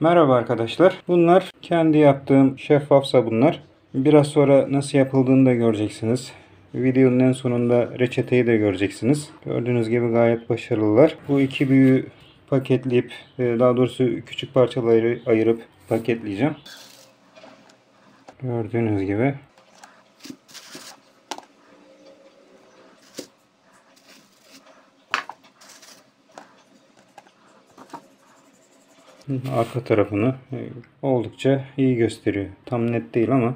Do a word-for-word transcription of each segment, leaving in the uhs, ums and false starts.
Merhaba arkadaşlar. Bunlar kendi yaptığım şeffaf sabunlar. Biraz sonra nasıl yapıldığını da göreceksiniz. Videonun en sonunda reçeteyi de göreceksiniz. Gördüğünüz gibi gayet başarılılar. Bu iki büyüğü paketleyip, daha doğrusu küçük parçaları ayırıp paketleyeceğim. Gördüğünüz gibi. Arka tarafını oldukça iyi gösteriyor. Tam net değil ama.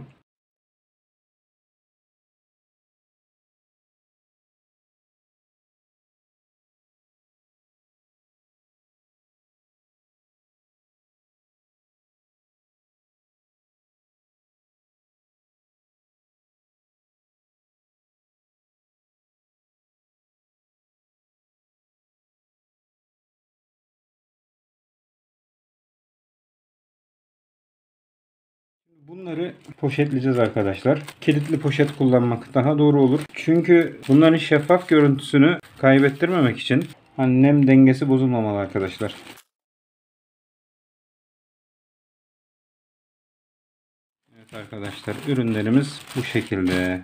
Bunları poşetleyeceğiz arkadaşlar. Kilitli poşet kullanmak daha doğru olur. Çünkü bunların şeffaf görüntüsünü kaybettirmemek için hani nem dengesi bozulmamalı arkadaşlar. Evet arkadaşlar, ürünlerimiz bu şekilde.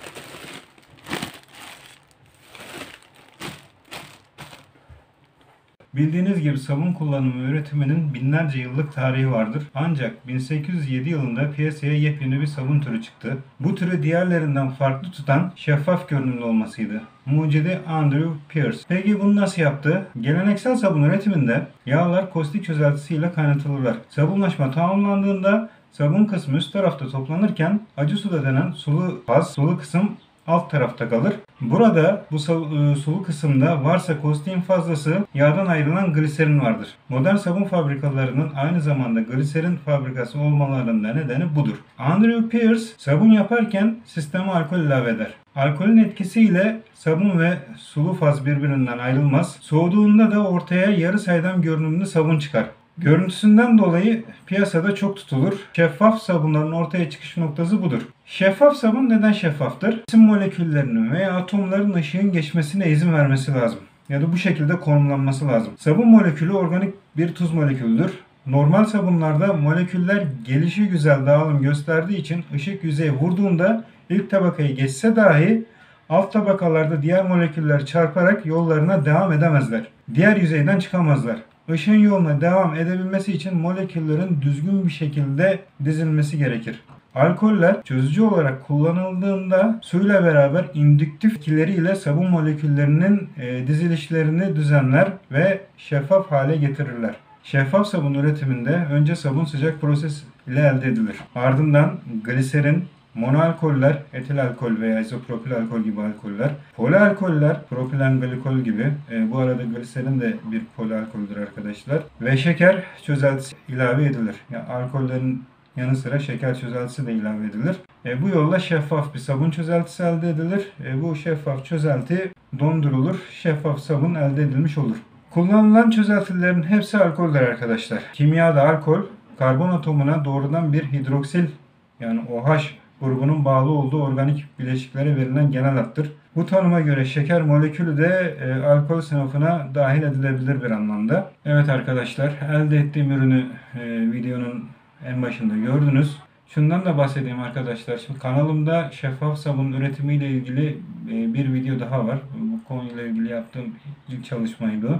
Bildiğiniz gibi sabun kullanımı ve üretiminin binlerce yıllık tarihi vardır. Ancak bin sekiz yüz yedi yılında piyasaya yepyeni bir sabun türü çıktı. Bu türü diğerlerinden farklı tutan şeffaf görünümlü olmasıydı. Mucidi Andrew Pearce. Peki bunu nasıl yaptı? Geleneksel sabun üretiminde yağlar kostik çözeltisiyle kaynatılırlar. Sabunlaşma tamamlandığında sabun kısmı üst tarafta toplanırken acı suda denen sulu faz, sulu kısım alt tarafta kalır. Burada bu sulu kısımda varsa kostiğin fazlası yağdan ayrılan gliserin vardır. Modern sabun fabrikalarının aynı zamanda gliserin fabrikası olmalarının da nedeni budur. Andrew Pearce sabun yaparken sisteme alkol ilave eder. Alkolün etkisiyle sabun ve sulu faz birbirinden ayrılmaz. Soğuduğunda da ortaya yarı saydam görünümlü sabun çıkar. Görüntüsünden dolayı piyasada çok tutulur. Şeffaf sabunların ortaya çıkış noktası budur. Şeffaf sabun neden şeffaftır? Cisim moleküllerinin veya atomların ışığın geçmesine izin vermesi lazım. Ya da bu şekilde konumlanması lazım. Sabun molekülü organik bir tuz molekülüdür. Normal sabunlarda moleküller gelişigüzel dağılım gösterdiği için ışık yüzeye vurduğunda ilk tabakayı geçse dahi alt tabakalarda diğer moleküller çarparak yollarına devam edemezler. Diğer yüzeyden çıkamazlar. Işığın yoluna devam edebilmesi için moleküllerin düzgün bir şekilde dizilmesi gerekir. Alkoller çözücü olarak kullanıldığında suyla beraber indüktif etkileriyle sabun moleküllerinin e, dizilişlerini düzenler ve şeffaf hale getirirler. Şeffaf sabun üretiminde önce sabun sıcak proses ile elde edilir. Ardından gliserin, monoalkoller, etil alkol veya izopropil alkol gibi alkoller, polialkoller, propilen glikol gibi, e, bu arada gliserin de bir polialkoldür arkadaşlar, ve şeker çözeltisi ilave edilir. Yani alkollerin yanı sıra şeker çözeltisi de ilave edilir. E, bu yolla şeffaf bir sabun çözeltisi elde edilir. E, bu şeffaf çözelti dondurulur. Şeffaf sabun elde edilmiş olur. Kullanılan çözeltilerin hepsi alkoldür arkadaşlar. Kimyada alkol, karbon atomuna doğrudan bir hidroksil yani OH grubunun bağlı olduğu organik bileşiklere verilen genel addır. Bu tanıma göre şeker molekülü de e, alkol sınıfına dahil edilebilir bir anlamda. Evet arkadaşlar, elde ettiğim ürünü e, videonun en başında gördünüz. Şundan da bahsedeyim arkadaşlar. Şimdi kanalımda şeffaf sabun üretimiyle ilgili e, bir video daha var. Bu konuyla ilgili yaptığım ilk çalışmaydı.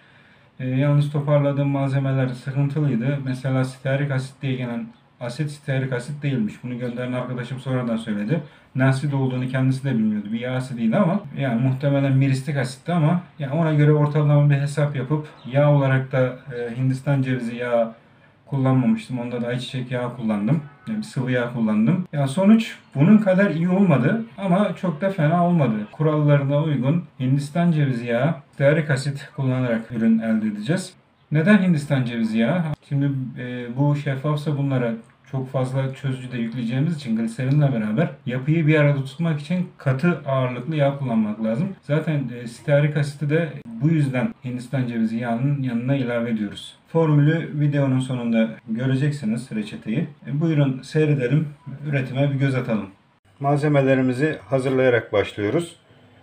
E, yalnız toparladığım malzemeler sıkıntılıydı. Mesela stearik asit diye gelen asit stearik asit değilmiş. Bunu gönderen arkadaşım sonradan söyledi. Ne asit olduğunu kendisi de bilmiyordu. Bir yağ asitiydi ama yani muhtemelen miristik asitti ama yani ona göre ortalama bir hesap yapıp yağ olarak da e, Hindistan cevizi yağı kullanmamıştım. Onda da ayçiçek yağı kullandım. Yani bir sıvı yağ kullandım. Yani sonuç bunun kadar iyi olmadı ama çok da fena olmadı. Kurallarına uygun Hindistan cevizi yağı, stearik asit kullanarak ürün elde edeceğiz. Neden Hindistan cevizi yağı? Şimdi e, bu şeffaf sabunlara çok fazla çözücü de yükleyeceğimiz için gliserinle beraber yapıyı bir arada tutmak için katı ağırlıklı yağ kullanmak lazım. Zaten e, stearik asiti de bu yüzden Hindistan cevizi yağının yanına ilave ediyoruz. Formülü videonun sonunda göreceksiniz, reçeteyi. E, buyurun seyredelim, üretime bir göz atalım. Malzemelerimizi hazırlayarak başlıyoruz.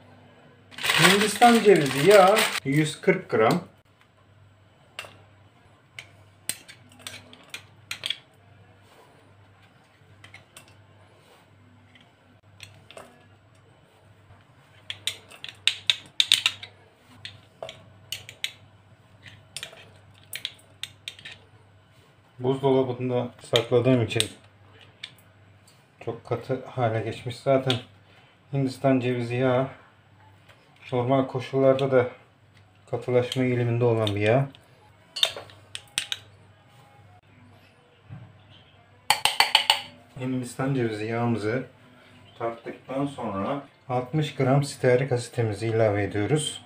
Hindistan cevizi yağı yüz kırk gram. Buzdolabında sakladığım için çok katı hale geçmiş. Zaten Hindistan cevizi yağı normal koşullarda da katılaşma eğiliminde olan bir yağ. Hindistan cevizi yağımızı tarttıktan sonra altmış gram stearik asitimizi ilave ediyoruz.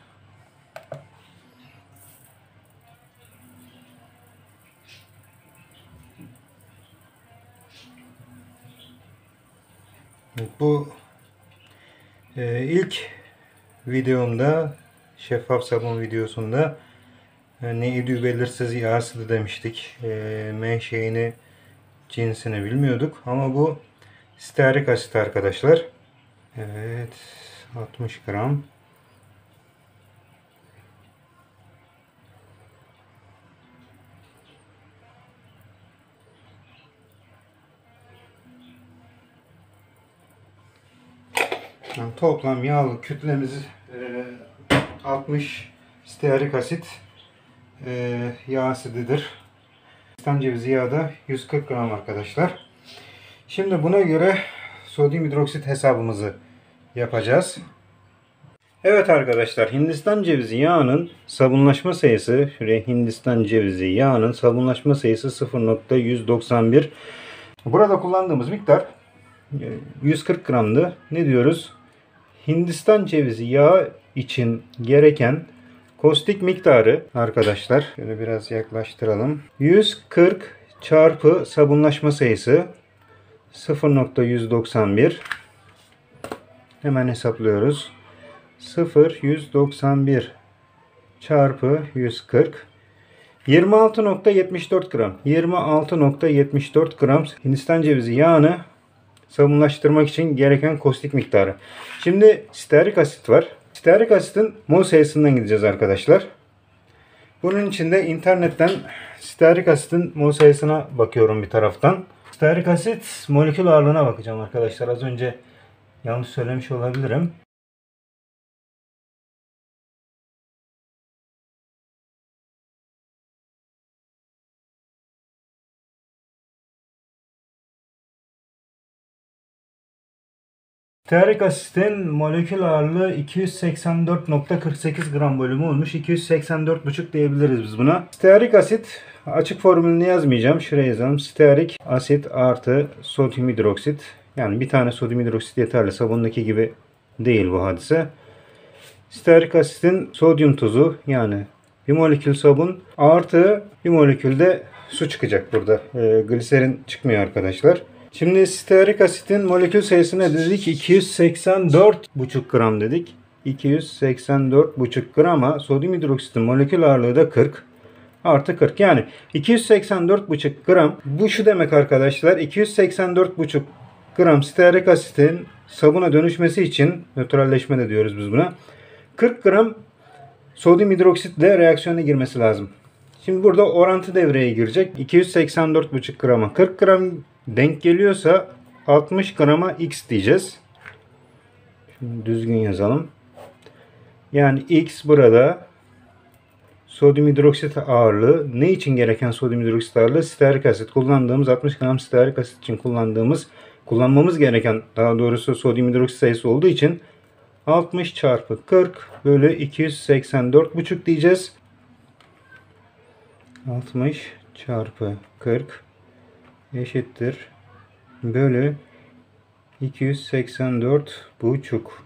Bu e, ilk videomda, şeffaf sabun videosunda e, neydi belirsiz yağ asidi demiştik. E, menşeini, cinsini bilmiyorduk ama bu stearik asit arkadaşlar. Evet, altmış gram. Yani toplam yağlı kütlemiz e, altmış stearik asit e, yağ asididir. Hindistan cevizi yağı da yüz kırk gram arkadaşlar. Şimdi buna göre sodyum hidroksit hesabımızı yapacağız. Evet arkadaşlar, Hindistan cevizi yağının sabunlaşma sayısı, şuraya Hindistan cevizi yağının sabunlaşma sayısı sıfır nokta yüz doksan bir. Burada kullandığımız miktar yüz kırk gramdı. Ne diyoruz? Hindistan cevizi yağı için gereken kostik miktarı arkadaşlar, şöyle biraz yaklaştıralım. yüz kırk çarpı sabunlaşma sayısı sıfır nokta yüz doksan bir. Hemen hesaplıyoruz. sıfır nokta yüz doksan bir çarpı yüz kırk. yirmi altı nokta yetmiş dört gram. yirmi altı nokta yetmiş dört gram Hindistan cevizi yağını sabunlaştırmak için gereken kostik miktarı. Şimdi stearik asit var. Stearik asitin mol sayısından gideceğiz arkadaşlar. Bunun için de internetten stearik asitin mol sayısına bakıyorum bir taraftan. Stearik asit molekül ağırlığına bakacağım arkadaşlar. Az önce yanlış söylemiş olabilirim. Stearik asitin molekül ağırlığı iki yüz seksen dört nokta kırk sekiz gram bölümü olmuş. iki yüz seksen dört buçuk diyebiliriz biz buna. Stearik asit, açık formülünü yazmayacağım. Şuraya yazalım. Stearik asit artı sodyum hidroksit. Yani bir tane sodyum hidroksit yeterli. Sabundaki gibi değil bu hadise. Stearik asitin sodyum tuzu, yani bir molekül sabun artı bir molekülde su çıkacak burada. E, gliserin çıkmıyor arkadaşlar. Şimdi stearik asitin molekül sayısı ne dedik? iki yüz seksen dört buçuk gram dedik. iki yüz seksen dört buçuk grama sodyum hidroksitin molekül ağırlığı da kırk. Artı kırk. Yani iki yüz seksen dört buçuk gram. Bu şu demek arkadaşlar. iki yüz seksen dört buçuk gram stearik asitin sabuna dönüşmesi için, nötralleşme de diyoruz biz buna, kırk gram sodyum hidroksitle reaksiyona girmesi lazım. Şimdi burada orantı devreye girecek. iki yüz seksen dört buçuk grama kırk gram denk geliyorsa altmış grama X diyeceğiz. Şimdi düzgün yazalım. Yani X burada sodyum hidroksit ağırlığı. Ne için gereken sodyum hidroksit ağırlığı? Stearik asit. Kullandığımız altmış gram stearik asit için kullandığımız, kullanmamız gereken, daha doğrusu sodyum hidroksit sayısı olduğu için altmış çarpı kırk bölü iki yüz seksen dört buçuk diyeceğiz. altmış çarpı kırk eşittir bölü iki yüz seksen dört buçuk.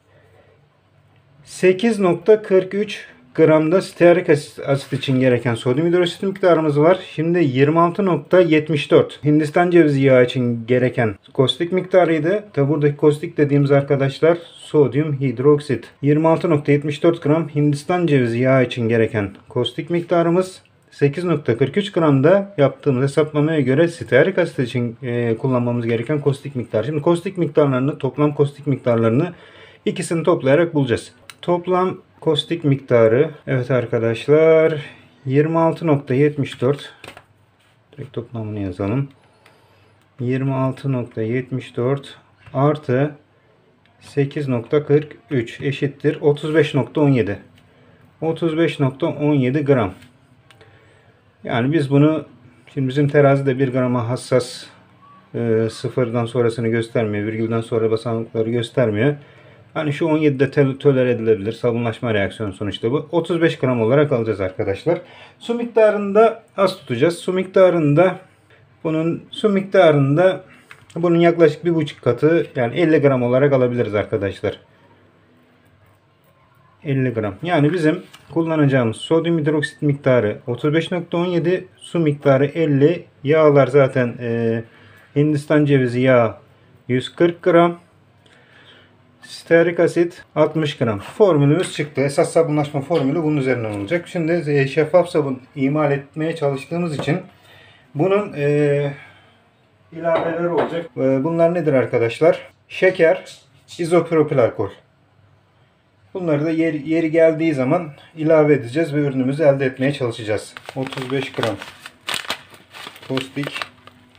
sekiz nokta kırk üç gramda stearik asit, asit için gereken sodyum hidroksit miktarımız var. Şimdi yirmi altı nokta yetmiş dört Hindistan cevizi yağı için gereken kostik miktarıydı. Tabi buradaki kostik dediğimiz arkadaşlar sodyum hidroksit. yirmi altı nokta yetmiş dört gram Hindistan cevizi yağı için gereken kostik miktarımız. sekiz nokta kırk üç gramda yaptığımız hesaplamaya göre stearik asit için e, kullanmamız gereken kostik miktar. Şimdi kostik miktarlarını, toplam kostik miktarlarını ikisini toplayarak bulacağız. Toplam kostik miktarı, evet arkadaşlar, yirmi altı nokta yetmiş dört, direkt toplamını yazalım. yirmi altı nokta yetmiş dört artı sekiz nokta kırk üç eşittir otuz beş nokta on yedi. otuz beş nokta on yedi gram. Yani biz bunu Şimdi bizim terazi de bir grama hassas. E, sıfırdan sonrasını göstermiyor. Virgülden sonra basamakları göstermiyor. Hani şu on yedide tolere edilebilir. Sabunlaşma reaksiyonu sonuçta bu. otuz beş gram olarak alacağız arkadaşlar. Su miktarında az tutacağız. Su miktarında bunun su miktarında bunun yaklaşık bir buçuk katı, yani elli gram olarak alabiliriz arkadaşlar. elli gram. Yani bizim kullanacağımız sodyum hidroksit miktarı otuz beş nokta on yedi, su miktarı elli. Yağlar zaten e, Hindistan cevizi yağı yüz kırk gram. Stearik asit altmış gram. Formülümüz çıktı. Esas sabunlaşma formülü bunun üzerinden olacak. Şimdi şeffaf sabun imal etmeye çalıştığımız için bunun e, ilaveleri olacak. E, bunlar nedir arkadaşlar? Şeker, izopropil alkol. Bunları da yeri, yeri geldiği zaman ilave edeceğiz ve ürünümüzü elde etmeye çalışacağız. otuz beş gram tostik.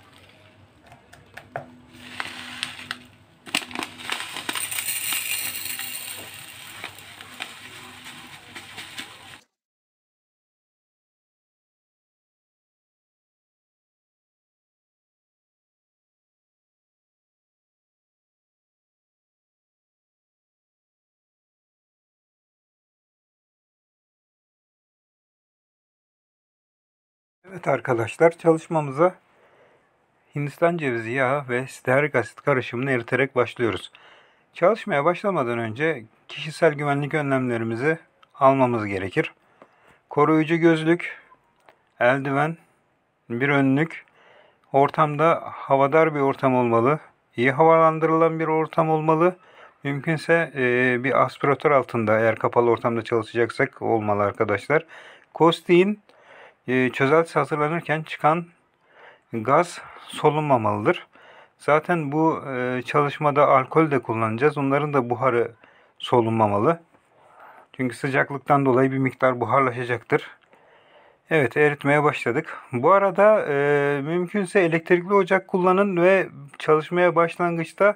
Evet arkadaşlar, çalışmamıza Hindistan cevizi yağı ve stearik asit karışımını eriterek başlıyoruz. Çalışmaya başlamadan önce kişisel güvenlik önlemlerimizi almamız gerekir. Koruyucu gözlük, eldiven, bir önlük, ortamda havadar bir ortam olmalı, iyi havalandırılan bir ortam olmalı. Mümkünse e, bir aspiratör altında, eğer kapalı ortamda çalışacaksak, olmalı arkadaşlar. Kostiğin e, çözeltisi hazırlanırken çıkan gaz solunmamalıdır. Zaten bu e, çalışmada alkol de kullanacağız. Onların da buharı solunmamalı. Çünkü sıcaklıktan dolayı bir miktar buharlaşacaktır. Evet, eritmeye başladık. Bu arada e, mümkünse elektrikli ocak kullanın ve çalışmaya başlangıçta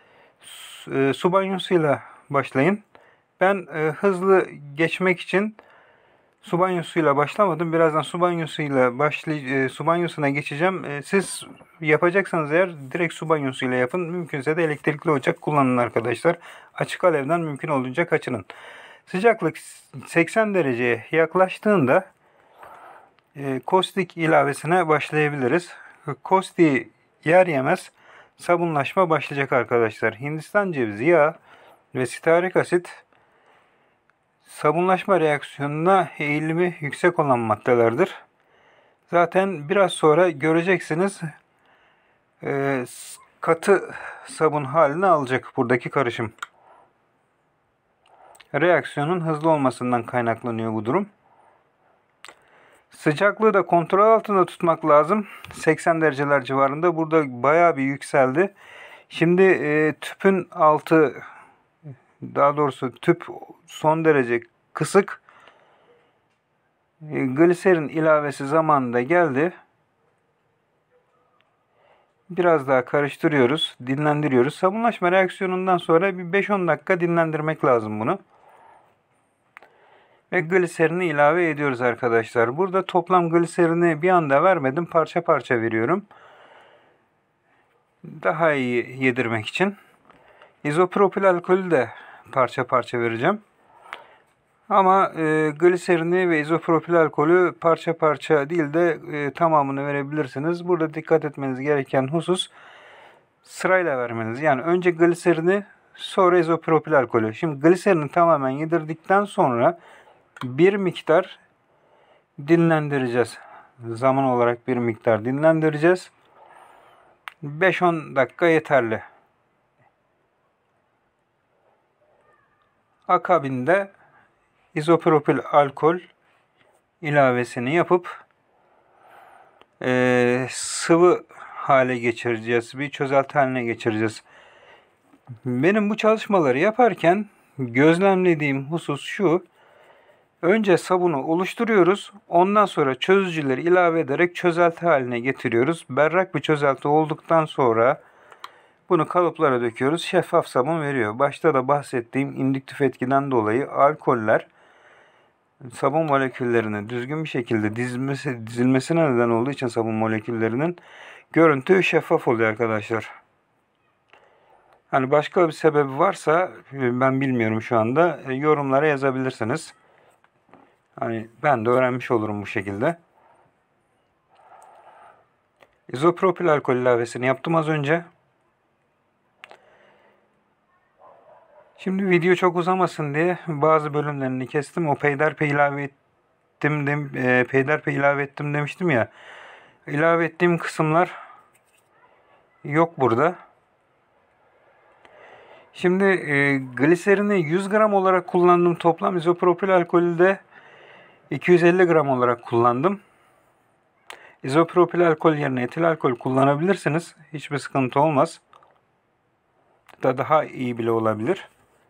e, su banyosuyla başlayın. Ben e, hızlı geçmek için su banyosuyla başlamadım. Birazdan su banyosuyla başlay e, su banyosuna geçeceğim. E, siz yapacaksanız eğer direkt su banyosuyla yapın. Mümkünse de elektrikli ocak kullanın arkadaşlar. Açık alevden mümkün olduğunca kaçının. Sıcaklık seksen dereceye yaklaştığında e, kostik ilavesine başlayabiliriz. Kostiği yer yemez sabunlaşma başlayacak arkadaşlar. Hindistan cevizi yağı ve stearik asit sabunlaşma reaksiyonuna eğilimi yüksek olan maddelerdir. Zaten biraz sonra göreceksiniz e, katı sabun halini alacak buradaki karışım. Reaksiyonun hızlı olmasından kaynaklanıyor bu durum. Sıcaklığı da kontrol altında tutmak lazım. seksen dereceler civarında. Burada bayağı bir yükseldi. Şimdi e, tüpün altı, daha doğrusu tüp son derece kısık. E, gliserin ilavesi zamanında geldi. Biraz daha karıştırıyoruz, dinlendiriyoruz. Sabunlaşma reaksiyonundan sonra bir beş on dakika dinlendirmek lazım bunu. Ve gliserini ilave ediyoruz arkadaşlar. Burada toplam gliserini bir anda vermedim. Parça parça veriyorum. Daha iyi yedirmek için. İzopropil alkolü de parça parça vereceğim. Ama e, gliserini ve izopropil alkolü parça parça değil de e, tamamını verebilirsiniz. Burada dikkat etmeniz gereken husus sırayla vermeniz. Yani önce gliserini, sonra izopropil alkolü. Şimdi gliserini tamamen yedirdikten sonra bir miktar dinlendireceğiz. Zaman olarak bir miktar dinlendireceğiz. beş on dakika yeterli. Akabinde izopropil alkol ilavesini yapıp e, sıvı hale geçireceğiz. Bir çözelti haline geçireceğiz. Benim bu çalışmaları yaparken gözlemlediğim husus şu. Önce sabunu oluşturuyoruz. Ondan sonra çözücüleri ilave ederek çözelti haline getiriyoruz. Berrak bir çözelti olduktan sonra bunu kalıplara döküyoruz. Şeffaf sabun veriyor. Başta da bahsettiğim indüktif etkiden dolayı alkoller sabun moleküllerinin düzgün bir şekilde dizilmesi, dizilmesine neden olduğu için sabun moleküllerinin görüntü şeffaf oluyor arkadaşlar. Hani başka bir sebebi varsa ben bilmiyorum şu anda, yorumlara yazabilirsiniz. Hani ben de öğrenmiş olurum bu şekilde. İzopropil alkol ilavesini yaptım az önce. Şimdi video çok uzamasın diye bazı bölümlerini kestim. O peyderpey ilave ettim, dem, e, peyderpey ilave ettim demiştim ya. İlave ettiğim kısımlar yok burada. Şimdi e, gliserini yüz gram olarak kullandım. Toplam izopropil alkolü de iki yüz elli gram olarak kullandım. İzopropil alkol yerine etil alkol kullanabilirsiniz. Hiçbir sıkıntı olmaz. Da daha iyi bile olabilir.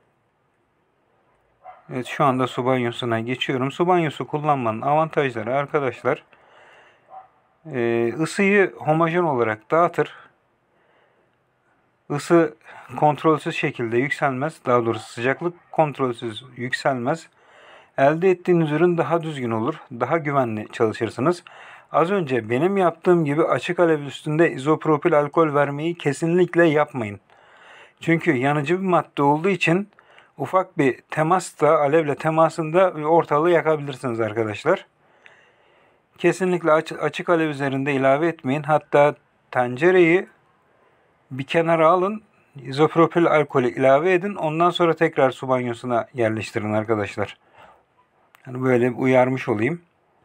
Evet, şu anda su banyosuna geçiyorum. Su banyosu kullanmanın avantajları arkadaşlar, e, ısıyı homojen olarak dağıtır. Isı kontrolsüz şekilde yükselmez. Daha doğrusu sıcaklık kontrolsüz yükselmez. Elde ettiğiniz ürün daha düzgün olur. Daha güvenli çalışırsınız. Az önce benim yaptığım gibi açık alev üstünde izopropil alkol vermeyi kesinlikle yapmayın. Çünkü yanıcı bir madde olduğu için ufak bir temas da, alevle temasında ortalığı yakabilirsiniz arkadaşlar. Kesinlikle açık alev üzerinde ilave etmeyin. Hatta tencereyi bir kenara alın, izopropil alkolü ilave edin. Ondan sonra tekrar su banyosuna yerleştirin arkadaşlar. Yani böyle uyarmış olayım.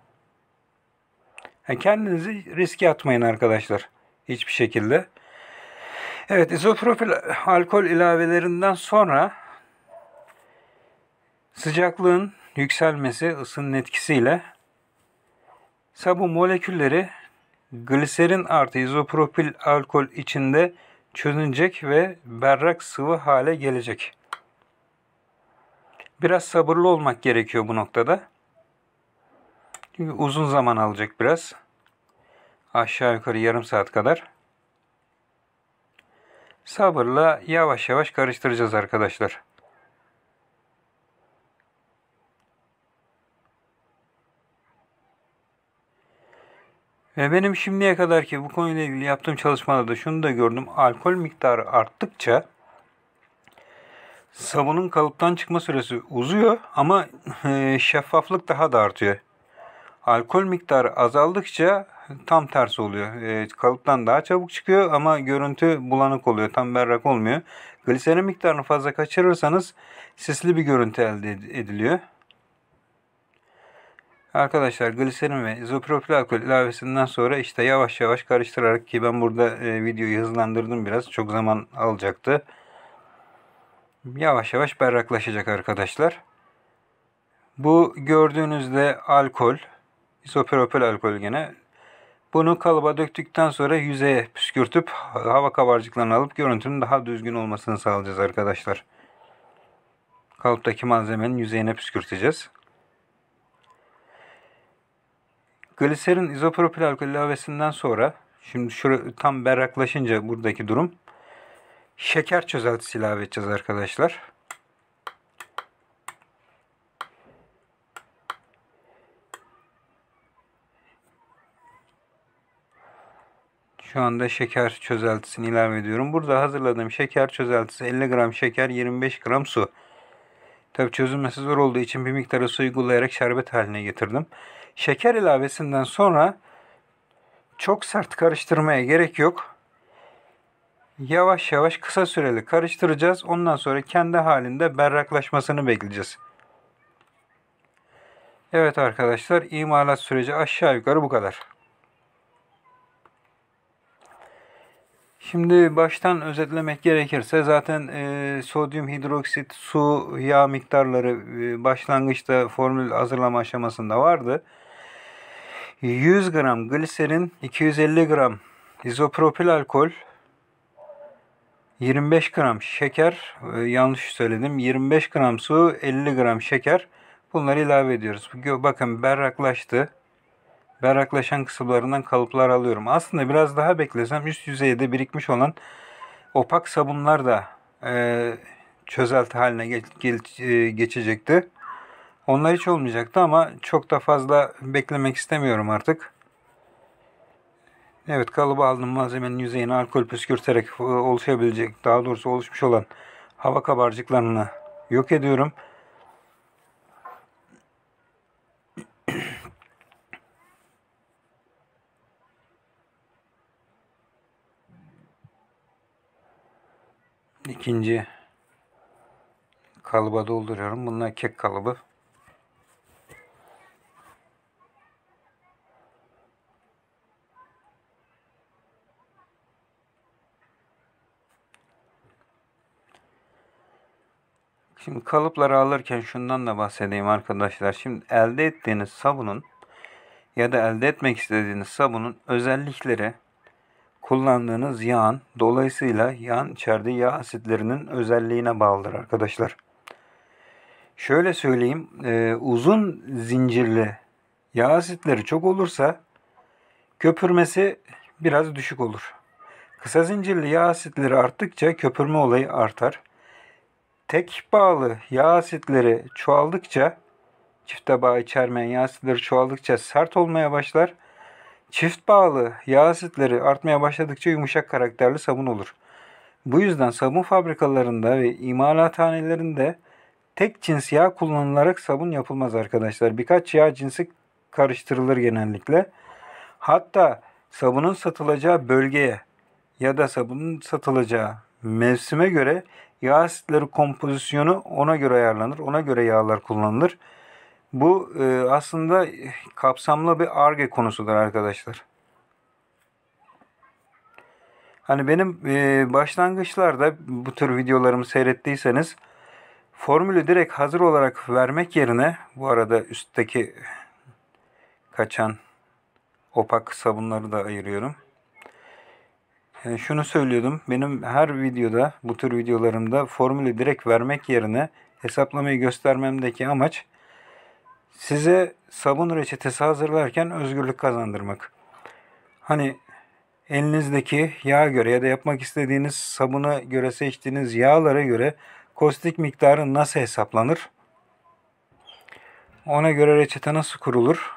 Yani kendinizi riske atmayın arkadaşlar. Hiçbir şekilde. Evet, izopropil alkol ilavelerinden sonra sıcaklığın yükselmesi, ısının etkisiyle sabun molekülleri gliserin artı izopropil alkol içinde çözünecek ve berrak sıvı hale gelecek. Biraz sabırlı olmak gerekiyor bu noktada. Çünkü uzun zaman alacak biraz. Aşağı yukarı yarım saat kadar. Sabırla yavaş yavaş karıştıracağız arkadaşlar. Ve benim şimdiye kadarki bu konuyla ilgili yaptığım çalışmalarda şunu da gördüm. Alkol miktarı arttıkça sabunun kalıptan çıkma süresi uzuyor ama şeffaflık daha da artıyor. Alkol miktarı azaldıkça tam tersi oluyor. E, kalıptan daha çabuk çıkıyor ama görüntü bulanık oluyor. Tam berrak olmuyor. Gliserin miktarını fazla kaçırırsanız sisli bir görüntü elde ediliyor. Arkadaşlar, gliserin ve izopropil alkol ilavesinden sonra işte yavaş yavaş karıştırarak, ki ben burada e, videoyu hızlandırdım biraz. Çok zaman alacaktı. Yavaş yavaş berraklaşacak arkadaşlar. Bu gördüğünüzde alkol, izopropil alkol gene. Bunu kalıba döktükten sonra yüzeye püskürtüp hava kabarcıklarını alıp görüntünün daha düzgün olmasını sağlayacağız arkadaşlar. Kalıptaki malzemenin yüzeyine püskürteceğiz. Gliserin izopropil alkol ilavesinden sonra, şimdi şurada tam berraklaşınca buradaki durum, şeker çözeltisi ilave edeceğiz arkadaşlar. Şu anda şeker çözeltisini ilave ediyorum. Burada hazırladığım şeker çözeltisi elli gram şeker, yirmi beş gram su. Tabii çözülmesi zor olduğu için bir miktarı su uygulayarak şerbet haline getirdim. Şeker ilavesinden sonra çok sert karıştırmaya gerek yok. Yavaş yavaş kısa süreli karıştıracağız. Ondan sonra kendi halinde berraklaşmasını bekleyeceğiz. Evet arkadaşlar, imalat süreci aşağı yukarı bu kadar. Şimdi baştan özetlemek gerekirse zaten e, sodyum hidroksit, su, yağ miktarları e, başlangıçta formül hazırlama aşamasında vardı. yüz gram gliserin, iki yüz elli gram izopropil alkol, yirmi beş gram şeker, e, yanlış söyledim, yirmi beş gram su, elli gram şeker, bunları ilave ediyoruz. Bakın berraklaştı. Berraklaşan kısımlarından kalıplar alıyorum. Aslında biraz daha beklesem üst yüzeyde birikmiş olan opak sabunlar da e, çözelti haline geç, geç, e, geçecekti. Onlar hiç olmayacaktı ama çok da fazla beklemek istemiyorum artık. Evet, kalıba aldığım malzemenin yüzeyine alkol püskürterek e, oluşabilecek, daha doğrusu oluşmuş olan hava kabarcıklarını yok ediyorum. İkinci kalıba dolduruyorum. Bunlar kek kalıbı. Şimdi kalıpları alırken şundan da bahsedeyim arkadaşlar. Şimdi elde ettiğiniz sabunun ya da elde etmek istediğiniz sabunun özellikleri kullandığınız yağın, dolayısıyla yağın içerdiği yağ asitlerinin özelliğine bağlıdır arkadaşlar. Şöyle söyleyeyim, e, uzun zincirli yağ asitleri çok olursa köpürmesi biraz düşük olur. Kısa zincirli yağ asitleri arttıkça köpürme olayı artar. Tek bağlı yağ asitleri çoğaldıkça, çifte bağ içermeyen yağ asitleri çoğaldıkça sert olmaya başlar. Çift bağlı yağ asitleri artmaya başladıkça yumuşak karakterli sabun olur. Bu yüzden sabun fabrikalarında ve imalathanelerinde tek cins yağ kullanılarak sabun yapılmaz arkadaşlar. Birkaç yağ cinsi karıştırılır genellikle. Hatta sabunun satılacağı bölgeye ya da sabunun satılacağı mevsime göre yağ asitleri kompozisyonu ona göre ayarlanır. Ona göre yağlar kullanılır. Bu e, aslında kapsamlı bir Ar-Ge konusudur arkadaşlar. Hani benim e, başlangıçlarda bu tür videolarımı seyrettiyseniz formülü direkt hazır olarak vermek yerine, bu arada üstteki kaçan opak sabunları da ayırıyorum. Yani şunu söylüyordum. Benim her videoda, bu tür videolarımda formülü direkt vermek yerine hesaplamayı göstermemdeki amaç size sabun reçetesi hazırlarken özgürlük kazandırmak. Hani elinizdeki yağa göre ya da yapmak istediğiniz sabuna göre seçtiğiniz yağlara göre kostik miktarı nasıl hesaplanır? Ona göre reçete nasıl kurulur?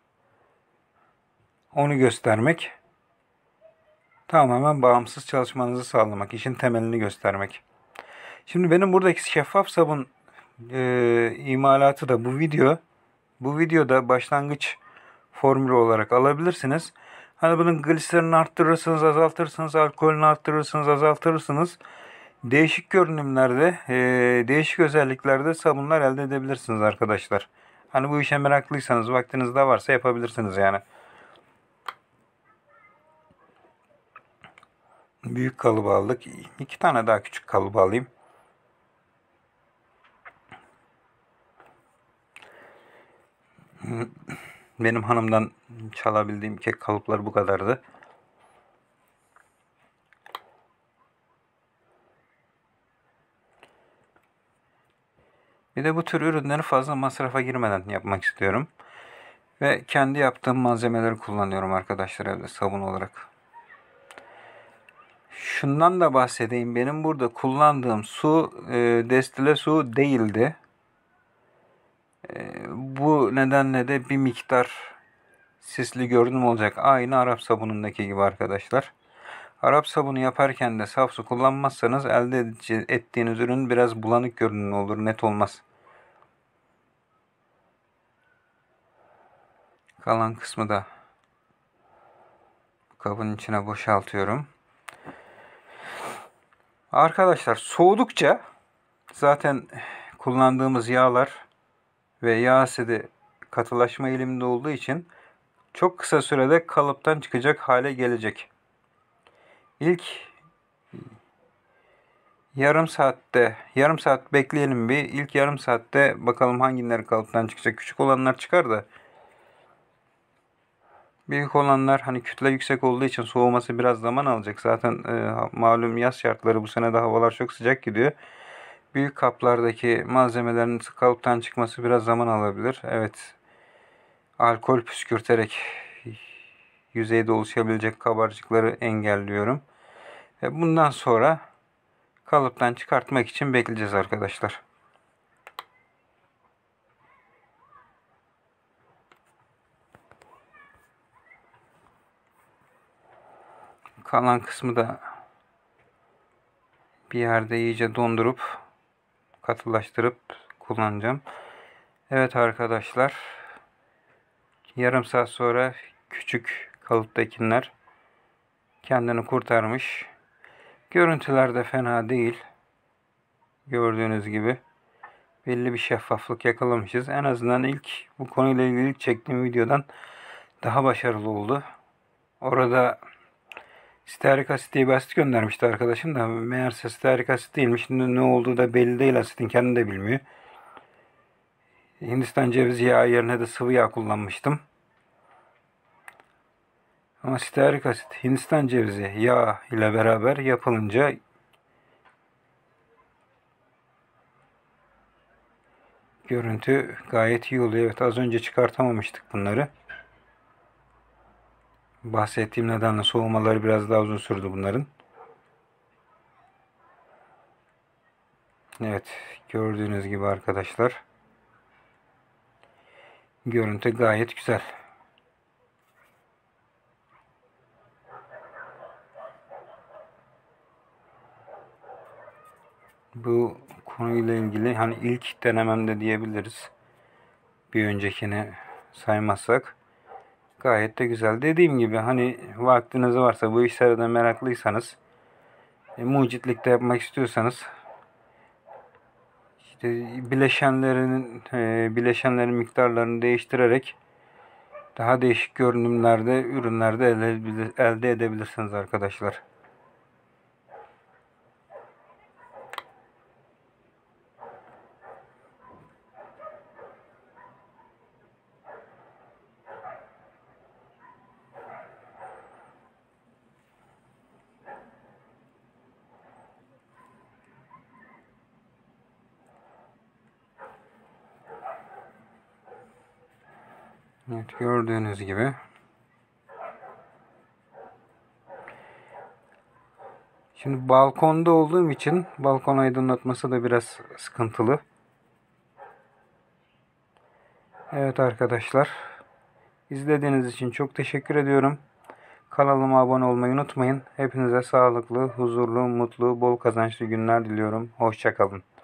Onu göstermek. Tamamen bağımsız çalışmanızı sağlamak, işin temelini göstermek. Şimdi benim buradaki şeffaf sabun e, imalatı da bu video. Bu videoda başlangıç formülü olarak alabilirsiniz. Hani bunun gliserini arttırırsınız, azaltırsınız, alkolünü arttırırsınız, azaltırsınız. Değişik görünümlerde, e, değişik özelliklerde sabunlar elde edebilirsiniz arkadaşlar. Hani bu işe meraklıysanız, vaktiniz de varsa yapabilirsiniz yani. Büyük kalıbı aldık. İki tane daha küçük kalıbı alayım. Benim hanımdan çalabildiğim kek kalıpları bu kadardı. Bir de bu tür ürünleri fazla masrafa girmeden yapmak istiyorum. Ve kendi yaptığım malzemeleri kullanıyorum arkadaşlar evde sabun olarak. Şundan da bahsedeyim. Benim burada kullandığım su e, destile su değildi. E, bu nedenle de bir miktar sisli görünüm olacak. Aynı Arap sabunundaki gibi arkadaşlar. Arap sabunu yaparken de saf su kullanmazsanız elde ettiğiniz ürün biraz bulanık görünümlü olur. Net olmaz. Kalan kısmı da kabın içine boşaltıyorum. Arkadaşlar soğudukça zaten kullandığımız yağlar ve yağ asidi katılaşma eğiliminde olduğu için çok kısa sürede kalıptan çıkacak hale gelecek. İlk yarım saatte, yarım saat bekleyelim bir. İlk yarım saatte bakalım hangileri kalıptan çıkacak. Küçük olanlar çıkar da büyük olanlar hani kütle yüksek olduğu için soğuması biraz zaman alacak. Zaten e, malum yaz şartları, bu sene de havalar çok sıcak gidiyor. Büyük kaplardaki malzemelerin kalıptan çıkması biraz zaman alabilir. Evet. Alkol püskürterek yüzeyde oluşabilecek kabarcıkları engelliyorum. Ve bundan sonra kalıptan çıkartmak için bekleyeceğiz arkadaşlar. Kalan kısmı da bir yerde iyice dondurup katılaştırıp kullanacağım. Evet arkadaşlar, yarım saat sonra küçük kalıptakiler kendini kurtarmış. Görüntüler de fena değil. Gördüğünüz gibi belli bir şeffaflık yakalamışız. En azından ilk bu konuyla ilgili ilk çektiğim videodan daha başarılı oldu. Orada stearik asit diye bir asit göndermişti arkadaşım da meğerse stearik asit değilmiş. Ne olduğu da belli değil, asitin kendi de bilmiyor. Hindistan cevizi yağı yerine de sıvı yağ kullanmıştım. Ama stearik asit Hindistan cevizi yağı ile beraber yapılınca görüntü gayet iyi oluyor. Evet, az önce çıkartamamıştık bunları. Bahsettiğim nedenle soğumaları biraz daha uzun sürdü bunların. Evet, gördüğünüz gibi arkadaşlar, görüntü gayet güzel. Bu konuyla ilgili hani ilk denememde diyebiliriz. Bir öncekini saymazsak gayet de güzel. Dediğim gibi hani vaktiniz varsa, bu işlere de meraklıysanız, e, mucitlikte yapmak istiyorsanız, işte bileşenlerin e, bileşenlerin miktarlarını değiştirerek daha değişik görünümlerde, ürünlerde elde, elde edebilirsiniz arkadaşlar. Evet, gördüğünüz gibi şimdi balkonda olduğum için balkon aydınlatması da biraz sıkıntılı. Evet arkadaşlar, izlediğiniz için çok teşekkür ediyorum. Kanalıma abone olmayı unutmayın. Hepinize sağlıklı, huzurlu, mutlu, bol kazançlı günler diliyorum. Hoşça kalın.